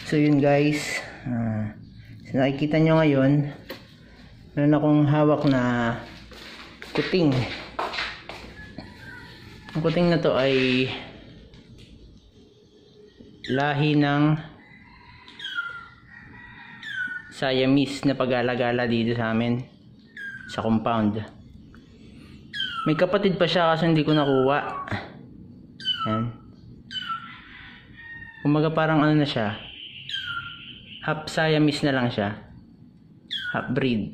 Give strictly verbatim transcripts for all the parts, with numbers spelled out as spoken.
So yun guys, uh, so nakikita nyo ngayon, meron akong hawak na kuting. Ang kuting na to ay lahi ng Siamese na pag-alagala dito sa amin sa compound. May kapatid pa siya kasi hindi ko nakuha. Yan. Kumaga parang ano na siya, half Siamese na lang siya, half breed.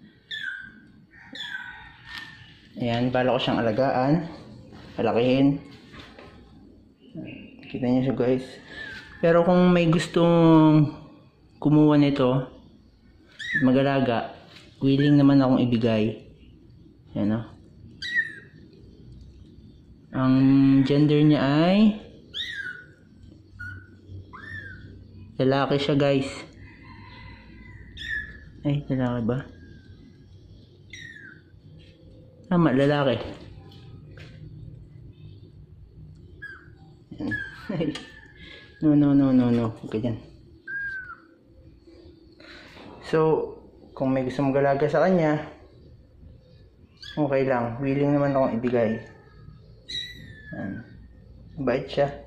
Ayan, bala ko siyang alagaan, palakihin. Kita niyo siya guys. Pero kung may gustong kumuha nito, mag-alaga, willing naman akong ibigay. Ayan o. Ang gender niya ay lalaki siya guys. Ay, lalaki ba? Tama, lalaki. No, no, no, no, no. Okay dyan. So, kung may gusto mong galaga sa kanya, okay lang. Willing naman akong ibigay. Bait siya.